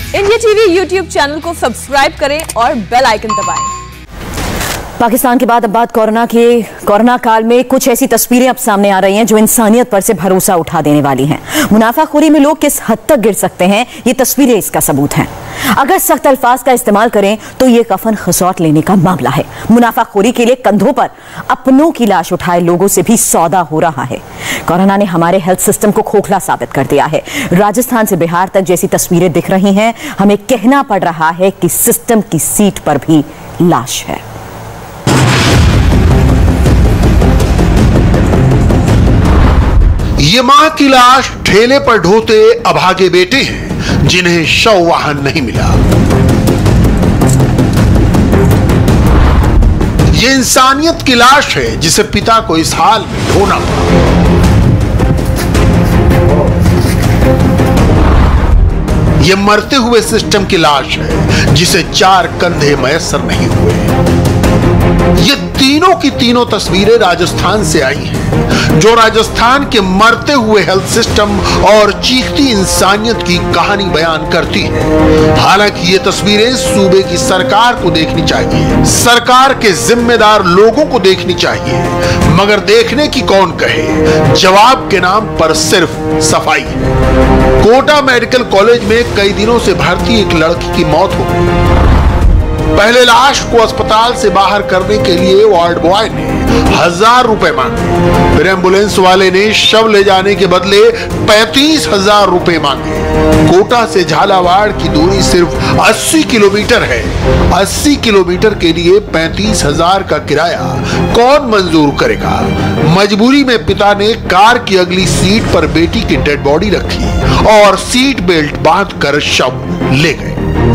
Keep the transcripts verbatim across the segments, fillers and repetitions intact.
India TV YouTube channel को subscribe करें और बेल आइकन दबाएं। पाकिस्तान के बाद अब बात कोरोना की। कोरोना काल में कुछ ऐसी तस्वीरें अब सामने आ रही हैं जो इंसानियत पर से भरोसा उठा देने वाली हैं। मुनाफाखोरी में लोग किस हद तक गिर सकते हैं, ये तस्वीरें इसका सबूत हैं। अगर सख्त अल्फाज का इस्तेमाल करें तो ये कफन खसौट लेने का मामला है। मुनाफाखोरी के लिए कंधों पर अपनों की लाश उठाए लोगों से भी सौदा हो रहा है। कोरोना ने हमारे हेल्थ सिस्टम को खोखला साबित कर दिया है। राजस्थान से बिहार तक जैसी तस्वीरें दिख रही हैं, हमें कहना पड़ रहा है कि सिस्टम की सीट पर भी लाश है। ये मां की लाश ठेले पर ढोते अभागे बेटे हैं जिन्हें शव वाहन नहीं मिला। ये इंसानियत की लाश है जिसे पिता को इस हाल में ढोना पड़ा। ये मरते हुए सिस्टम की लाश है जिसे चार कंधे मैसर नहीं हुए। ये तीनों की तीनों तस्वीरें राजस्थान से आई हैं, जो राजस्थान के मरते हुए हेल्थ सिस्टम और चीखती इंसानियत की कहानी बयान करती है। हालांकि ये तस्वीरें सूबे की सरकार को देखनी चाहिए, सरकार के जिम्मेदार लोगों को देखनी चाहिए, मगर देखने की कौन कहे, जवाब के नाम पर सिर्फ सफाई है। कोटा मेडिकल कॉलेज में कई दिनों से भर्ती एक लड़की की मौत हो गई। पहले लाश को अस्पताल से बाहर करने के लिए वार्ड बॉय ने हजार रुपए मांगे, फिर एम्बुलेंस वाले ने शव ले जाने के बदले पैंतीस हजार रुपए मांगे। कोटा से झालावाड़ की दूरी सिर्फ अस्सी किलोमीटर है। अस्सी किलोमीटर के लिए पैंतीस हजार का किराया कौन मंजूर करेगा? मजबूरी में पिता ने कार की अगली सीट पर बेटी की डेड बॉडी रखी और सीट बेल्ट बांधकर शव ले गए।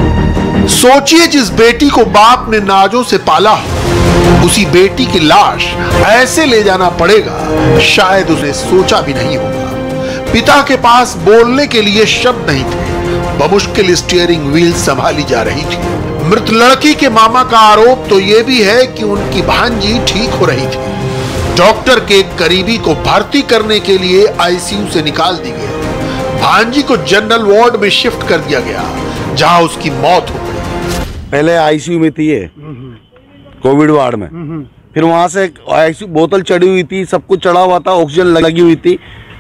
सोचिए, जिस बेटी को बाप ने नाजों से पाला हो, उसी बेटी की लाश ऐसे ले जाना पड़ेगा, शायद उसे सोचा भी नहीं होगा। पिता के पास बोलने के लिए शब्द नहीं थे, बमुश्किल स्टीयरिंग व्हील संभाली जा रही थी। मृत लड़की के मामा का आरोप तो यह भी है कि उनकी भांजी ठीक हो रही थी। डॉक्टर के करीबी को भर्ती करने के लिए आईसीयू से निकाल दी गई। भांजी को जनरल वार्ड में शिफ्ट कर दिया गया, जहां उसकी मौत हो गई। पहले आईसीयू में थी ये, कोविड वार्ड में, फिर वहां से आईसीयू बोतल चढ़ी हुई थी, सब कुछ चढ़ा हुआ था, ऑक्सीजन लगी हुई थी।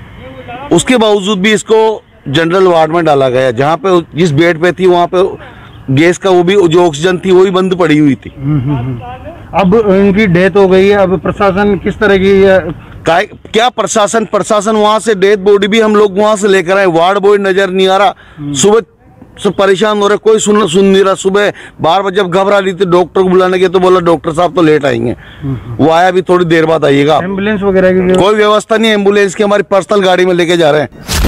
उसके बावजूद भी इसको जनरल वार्ड में डाला गया, जहां पे जिस बेड पे थी वहां पे गैस का वो भी जो ऑक्सीजन थी वो भी बंद पड़ी हुई थी। अब इनकी डेथ हो गई है, अब प्रशासन किस तरह की क्या प्रशासन प्रशासन वहां से डेथ बॉडी भी हम लोग वहां से लेकर आए, वार्ड बॉय नजर नहीं आ रहा। सुबह सब परेशान हो रहे, कोई सुन सुन नहीं रहा। सुबह बारह बजे जब घबरा रही थी डॉक्टर को बुलाने के, तो बोला डॉक्टर साहब तो लेट आएंगे। वो आया भी थोड़ी देर बाद आइएगा। एम्बुलेंस वगैरह की कोई व्यवस्था नहीं, एम्बुलेंस की हमारी पर्सनल गाड़ी में लेके जा रहे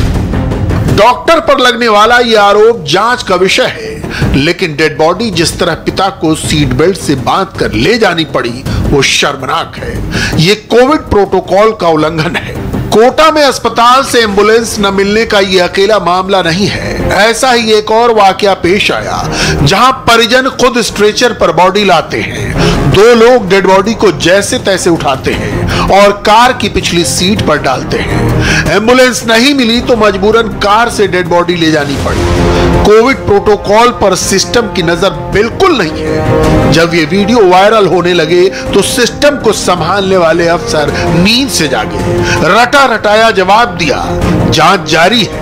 हैं। डॉक्टर पर लगने वाला ये आरोप जांच का विषय है, लेकिन डेड बॉडी जिस तरह पिता को सीट बेल्ट से बांध कर ले जानी पड़ी वो शर्मनाक है। ये कोविड प्रोटोकॉल का उल्लंघन है। कोटा में अस्पताल से एम्बुलेंस न मिलने का ये अकेला मामला नहीं है। ऐसा ही एक और वाकया पेश आया, जहां परिजन खुद स्ट्रेचर पर बॉडी लाते हैं। दो लोग डेड बॉडी को जैसे तैसे उठाते हैं और कार की पिछली सीट पर डालते हैं। एम्बुलेंस नहीं मिली तो मजबूरन कार से डेड बॉडी ले जानी पड़ी। कोविड प्रोटोकॉल पर सिस्टम की नजर बिल्कुल नहीं है। जब ये वीडियो वायरल होने लगे तो सिस्टम को संभालने वाले अफसर नींद से जागे, रटा रटाया जवाब दिया। जांच जारी है,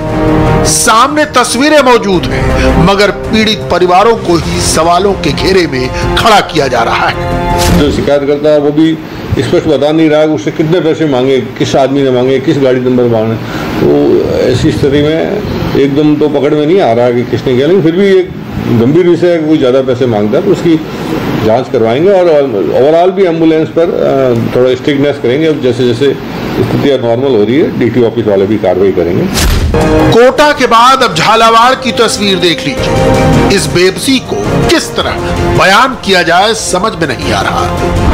सामने तस्वीरें मौजूद हैं, मगर पीड़ित परिवारों को ही सवालों के घेरे में खड़ा किया जा रहा है। जो शिकायत करता है वो भी स्पष्ट बता नहीं रहा है उससे कितने पैसे मांगे, किस आदमी ने मांगे, किस गाड़ी नंबर मांगे। तो ऐसी स्थिति में एकदम तो पकड़ में नहीं आ रहा है कि किसने किया, लेकिन फिर भी एक गंभीर विषय है कि कोई ज़्यादा पैसे मांगता है तो उसकी जांच करवाएंगे और ओवरऑल भी एम्बुलेंस पर थोड़ा स्ट्रिक्टनेस करेंगे। अब जैसे जैसे स्थितियाँ नॉर्मल हो रही है, डीटी ऑफिस वाले भी कार्रवाई करेंगे। कोटा के बाद अब झालावाड़ की तस्वीर देख लीजिए। इस बेबसी को किस तरह बयान किया जाए समझ में नहीं आ रहा।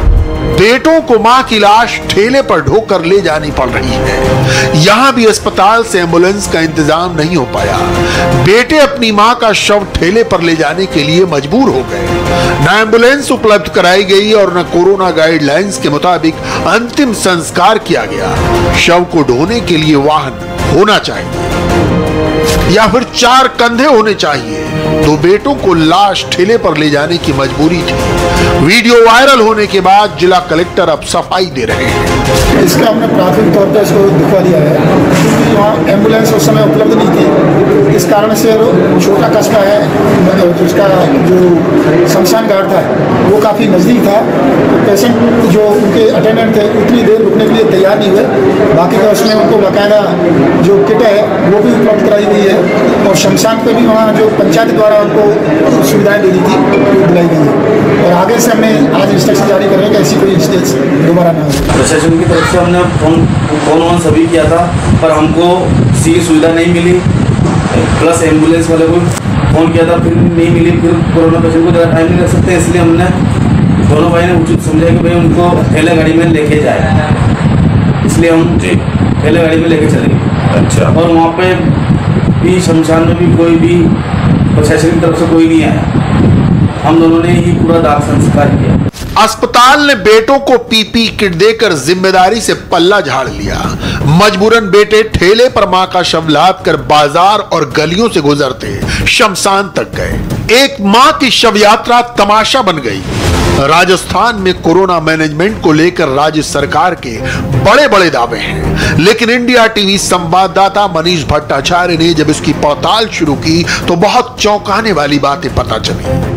बेटों को मां की लाश ठेले पर ढोकर ले जानी पड़ रही है। यहां भी अस्पताल से एम्बुलेंस का इंतजाम नहीं हो पाया। बेटे अपनी मां का शव ठेले पर ले जाने के लिए मजबूर हो गए। न एम्बुलेंस उपलब्ध कराई गई और न कोरोना गाइडलाइंस के मुताबिक अंतिम संस्कार किया गया। शव को ढोने के लिए वाहन होना चाहिए। या फिर चार कंधे होने चाहिए? दो बेटों को लाश ठेले पर ले जाने की मजबूरी थी। वीडियो वायरल होने के बाद जिला कलेक्टर अब सफाई दे रहे हैं। इसका हमने प्राथमिक तौर पर इसको दिखवा दिया है क्योंकि वहाँ एम्बुलेंस उस समय उपलब्ध नहीं थी। इस कारण से छोटा कस्बा है, उसका जो शमशान घाट था वो काफ़ी नज़दीक था। पेशेंट जो उनके अटेंडेंट थे उतनी देर रुकने के लिए तैयार नहीं हुए। बाकी का उसमें उनको बाकायदा जो किट है वो भी उपलब्ध कराई गई है और शमशान पे भी वहाँ जो पंचायत द्वारा उनको सुविधाएं दे दी थी वो दिलाई गई है। और आगे से हमने आज इंस्ट्रक्शन जारी कर रहे हैं कि ऐसी कोई स्टेज दोबारा ना हो। प्रशासन की तरफ से हमने फोन फोन वोन सभी किया था पर हमको किसी की सुविधा नहीं मिली। प्लस एम्बुलेंस वाले को फ़ोन किया था फिर नहीं मिली। फिर कोरोना पेशेंट को ज़्यादा टाइम नहीं रख सकते, इसलिए हमने दोनों भाई ने उचित समझा कि भाई उनको ठेले गाड़ी में लेके जाए, इसलिए हम ठेले गाड़ी में लेके चले गए। अच्छा। और वहाँ पे भी शमशान में भी कोई भी प्रशासन की तरफ से कोई नहीं आया। हम दोनों ने ही पूरा दाह संस्कार किया। अस्पताल ने बेटों को पीपी किट देकर जिम्मेदारी से पल्ला झाड़ लिया। मजबूरन बेटे ठेले पर मां का शव लाद कर बाजार और गलियों से गुजरते शमशान तक गए। एक मां की शव यात्रा तमाशा बन गई। राजस्थान में कोरोना मैनेजमेंट को लेकर राज्य सरकार के बड़े बड़े दावे हैं, लेकिन इंडिया टीवी संवाददाता मनीष भट्टाचार्य ने जब इसकी पड़ताल शुरू की तो बहुत चौंकाने वाली बातें पता चली।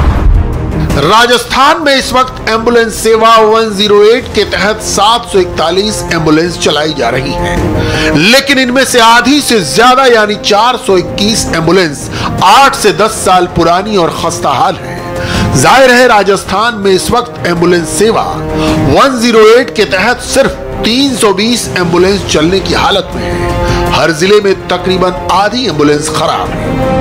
राजस्थान में इस वक्त एम्बुलेंस सेवा एक सौ आठ के तहत सात सौ इकतालीस एम्बुलेंस चलाई जा रही हैं, लेकिन इनमें से आधी से ज्यादा यानी चार सौ इक्कीस एम्बुलेंस आठ से दस साल पुरानी और खस्ताहाल है। जाहिर है राजस्थान में इस वक्त एम्बुलेंस सेवा एक सौ आठ के तहत सिर्फ तीन सौ बीस एम्बुलेंस चलने की हालत में है। हर जिले में तकरीबन आधी एम्बुलेंस खराब है।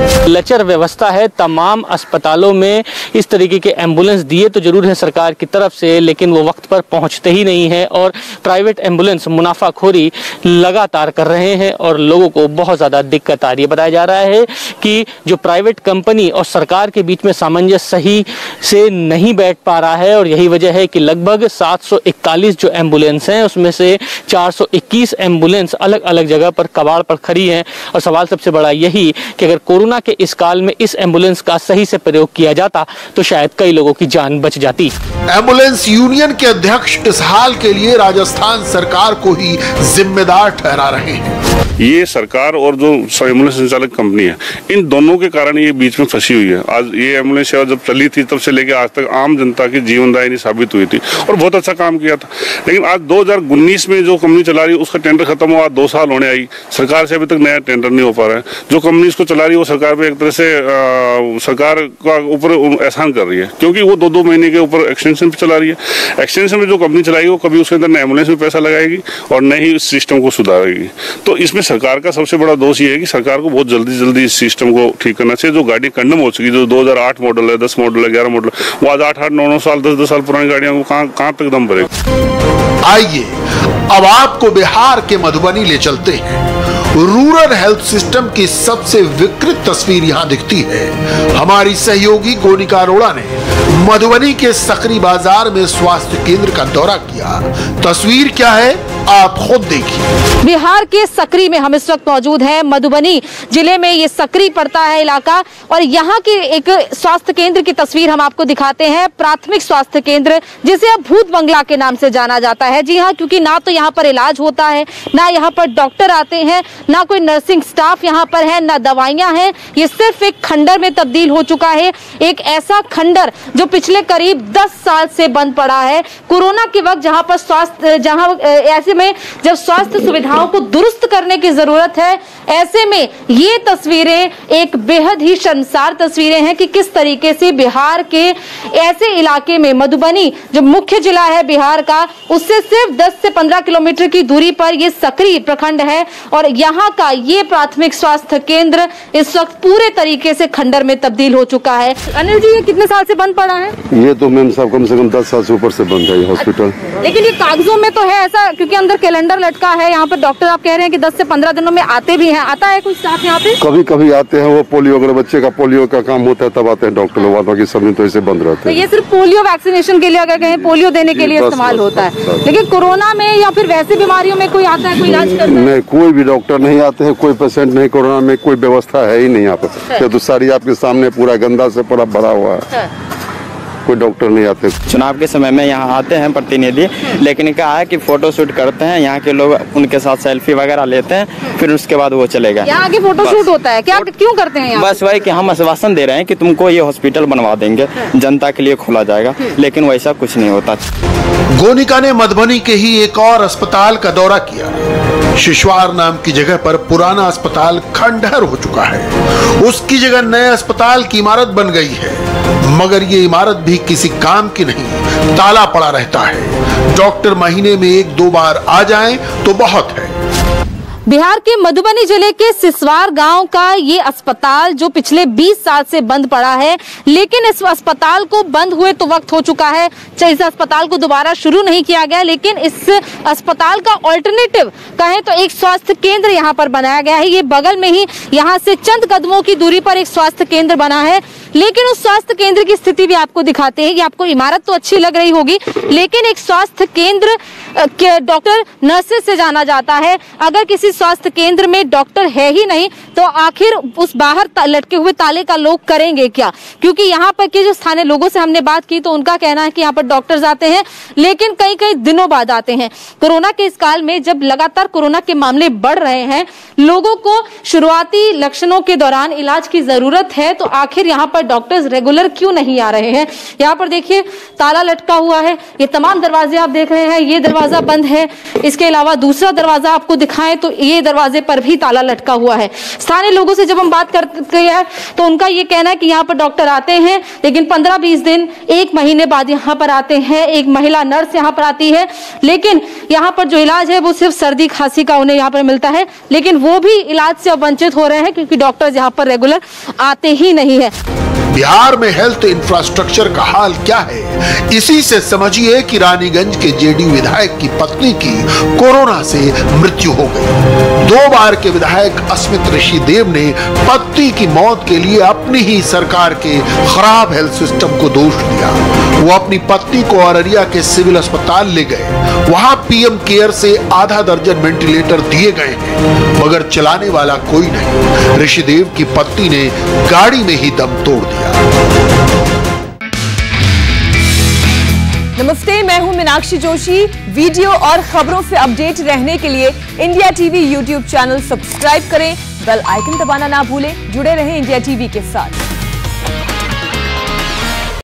लचर व्यवस्था है। तमाम अस्पतालों में इस तरीके के एम्बुलेंस दिए तो जरूर है सरकार की तरफ से, लेकिन वो वक्त पर पहुंचते ही नहीं है और प्राइवेट एम्बुलेंस मुनाफाखोरी लगातार कर रहे हैं और लोगों को बहुत ज़्यादा दिक्कत आ रही है। बताया जा रहा है कि जो प्राइवेट कंपनी और सरकार के बीच में सामंजस्य सही से नहीं बैठ पा रहा है और यही वजह है कि लगभग सात सौ इकतालीस जो एम्बुलेंस हैं उसमें से चार सौ इक्कीस एम्बुलेंस अलग अलग जगह पर कबाड़ पर खड़ी हैं। और सवाल सबसे बड़ा यही कि अगर कोरोना के इस काल में इस एम्बुलेंस का सही से प्रयोग किया जाता तो शायद कई लोगों की जान बच जाती। एम्बुलेंस यूनियन के अध्यक्ष इस हाल के लिए राजस्थान सरकार को ही जिम्मेदार ठहरा रहे हैं। ये सरकार और जो एम्बुलेंस संचालक कंपनी है, इन दोनों के कारण ये बीच में फंसी हुई है। आज ये एम्बुलेंस सेवा जब चली थी तब से लेकर आज तक आम जनता की जीवनदायिनी साबित हुई थी और बहुत अच्छा काम किया था। लेकिन आज दो हज़ार उन्नीस में जो कंपनी चला रही है उसका टेंडर खत्म हुआ, दो साल होने आई, सरकार से अभी तक नया टेंडर नहीं हो पा रहा है। जो कंपनी इसको चला रही है वो सरकार पे एक तरह से आ, सरकार का ऊपर एहसान कर रही है, क्योंकि वो दो दो महीने के ऊपर एक्सटेंशन पे चला रही है। एक्सटेंशन में जो कंपनी चलाएगी वो कभी उसके अंदर न एम्बुलेंस में पैसा लगाएगी और न ही इस सिस्टम को सुधारेगी। तो इसमें सरकार का सबसे बड़ा दोष ये है कि सरकार को बहुत जल्दी जल्दी इस सिस्टम को ठीक करना चाहिए। जो गाड़ी कंडम हो चुकी, जो दो हज़ार आठ मॉडल है, दस मॉडल है, ग्यारह मॉडल, वो आज आठ आठ नौ नौ साल दस दस साल पुरानी गाड़ियां को कहाँ कहाँ तक दम भरेगी। आइए अब आपको बिहार के मधुबनी ले चलते हैं। रूरल हेल्थ सिस्टम की सबसे विकृत तस्वीर यहां दिखती है। हमारी सहयोगी गोनिका अरोड़ा ने मधुबनी के सकरी बाजार में स्वास्थ्य केंद्र का दौरा किया। तस्वीर क्या है आप खुद देखिए। बिहार के सकरी में हम इस वक्त मौजूद हैं। मधुबनी जिले में ये सकरी पड़ता है इलाका और यहाँ की एक स्वास्थ्य केंद्र की तस्वीर हम आपको दिखाते हैं। प्राथमिक स्वास्थ्य केंद्र जिसे अब भूत बंगला के नाम से जाना जाता है। जी हाँ, क्योंकि ना तो यहाँ पर इलाज होता है, ना यहाँ पर डॉक्टर आते हैं, ना कोई नर्सिंग स्टाफ यहाँ पर है, ना दवाइयाँ हैं। ये सिर्फ एक खंडर में तब्दील हो चुका है। एक ऐसा खंडर जो पिछले करीब दस साल से बंद पड़ा है। कोरोना के वक्त जहाँ पर स्वास्थ्य जहाँ ऐसे में जब स्वास्थ्य सुविधाओं को दुरुस्त करने की जरूरत है, ऐसे में ये तस्वीरें एक बेहद ही शर्मसार तस्वीरें हैं कि किस तरीके से बिहार के ऐसे इलाके में मधुबनी जो मुख्य जिला है बिहार का, उससे सिर्फ दस से पंद्रह किलोमीटर की दूरी पर ये सकरी प्रखंड है और यहाँ का ये प्राथमिक स्वास्थ्य केंद्र इस वक्त पूरे तरीके से खंडर में तब्दील हो चुका है। अनिल जी, ये कितने साल से बंद पड़ा है? ये तो मैम साहब कम से कम दस साल से ऊपर से बंद है ये हॉस्पिटल। लेकिन ये कागजों में तो है ऐसा, क्योंकि अंदर कैलेंडर लटका है, यहाँ पर डॉक्टर आप कह रहे हैं कि दस से पंद्रह दिनों में आते भी हैं। आता है कोई स्टाफ यहाँ पे? कभी कभी आते हैं, वो पोलियो अगर बच्चे का पोलियो का काम होता है तब आते हैं डॉक्टर लोग, बाकी सब दिन तो ऐसे बंद रहते हैं। तो ये सिर्फ पोलियो वैक्सीनेशन के लिए, अगर कहें पोलियो देने के लिए इस्तेमाल होता है, लेकिन कोरोना में या फिर वैसे बीमारियों में कोई आता है, कोई इलाज करता है? नहीं, कोई भी डॉक्टर नहीं आते हैं, कोई पेशेंट नहीं। कोरोना में कोई व्यवस्था है ही नहीं यहाँ पर, तो सारी आपके सामने पूरा गंदा से पूरा भरा हुआ है, कोई डॉक्टर नहीं आते। चुनाव के समय में यहाँ आते हैं प्रतिनिधि, लेकिन क्या है कि फोटो शूट करते हैं, यहाँ के लोग उनके साथ सेल्फी वगैरह लेते हैं, फिर उसके बाद वो चले गए। यहाँ आगे फोटो शूट होता है क्या? क्यों करते हैं यहाँ? बस वही कि हम आश्वासन दे रहे हैं कि तुमको ये हॉस्पिटल बनवा देंगे, जनता के लिए खोला जाएगा, लेकिन वैसा कुछ नहीं होता। गोनिका ने मधुबनी के ही एक और अस्पताल का दौरा किया। शिशवार नाम की जगह पर पुराना अस्पताल खंडहर हो चुका है, उसकी जगह नए अस्पताल की इमारत बन गई है, मगर ये इमारत भी किसी काम की नहीं, ताला पड़ा रहता है। डॉक्टर महीने में एक दो बार आ जाएं तो बहुत है। बिहार के मधुबनी जिले के सिसवार गांव का ये अस्पताल जो पिछले बीस साल से बंद पड़ा है, लेकिन इस अस्पताल को बंद हुए तो वक्त हो चुका है। इस अस्पताल को दोबारा शुरू नहीं किया गया, लेकिन इस अस्पताल का ऑल्टरनेटिव कहें तो एक स्वास्थ्य केंद्र यहाँ पर बनाया गया है। ये बगल में ही यहाँ से चंद कदमों की दूरी पर एक स्वास्थ्य केंद्र बना है, लेकिन उस स्वास्थ्य केंद्र की स्थिति भी आपको दिखाते हैं कि आपको इमारत तो अच्छी लग रही होगी, लेकिन एक स्वास्थ्य केंद्र के डॉक्टर नर्सेस से जाना जाता है। अगर किसी स्वास्थ्य केंद्र में डॉक्टर है ही नहीं तो आखिर उस बाहर लटके हुए ताले का लोग करेंगे क्या? क्योंकि यहाँ पर के जो स्थानीय लोगों से हमने बात की तो उनका कहना है कि यहाँ पर डॉक्टर्स आते हैं, लेकिन कई कई दिनों बाद आते हैं। कोरोना के इस काल में जब लगातार कोरोना के मामले बढ़ रहे हैं, लोगों को शुरुआती लक्षणों के दौरान इलाज की जरूरत है, तो आखिर यहाँ पर डॉक्टर्स रेगुलर क्यों नहीं आ रहे हैं? यहाँ पर देखिए ताला लटका हुआ है, ये तमाम दरवाजे आप देख रहे हैं, ये दरवाजा बंद है। इसके अलावा दूसरा दरवाजा आपको दिखाएं तो ये दरवाजे पर भी ताला लटका हुआ है। स्थानीय लोगों से जब हम बात करते हैं तो उनका ये कहना है कि यहाँ पर डॉक्टर आते हैं, लेकिन पंद्रह बीस दिन एक महीने बाद यहाँ पर आते हैं। एक महिला नर्स यहाँ पर आती है, लेकिन यहाँ पर जो इलाज है वो सिर्फ सर्दी खांसी का उन्हें यहाँ पर मिलता है, लेकिन वो भी इलाज से वंचित हो रहे हैं क्योंकि डॉक्टर यहाँ पर रेगुलर आते ही नहीं है। बिहार में हेल्थ इंफ्रास्ट्रक्चर का हाल क्या है, इसी से समझिए कि रानीगंज के जेडीयू विधायक की पत्नी की कोरोना से मृत्यु हो गई। दो बार के विधायक अस्मित ऋषिदेव ने पत्नी की मौत के लिए अपनी ही सरकार के खराब हेल्थ सिस्टम को दोष दिया। वो अपनी पत्नी को अररिया के सिविल अस्पताल ले गए, वहां पीएम केयर से आधा दर्जन वेंटिलेटर दिए गए हैं, मगर चलाने वाला कोई नहीं। ऋषिदेव की पत्नी ने गाड़ी में ही दम तोड़ दिया। नमस्ते, मैं हूं मीनाक्षी जोशी। वीडियो और खबरों से अपडेट रहने के लिए India TV YouTube channel subscribe करें, बेल आइकन दबाना ना भूलें। जुड़े रहें इंडिया टीवी के साथ।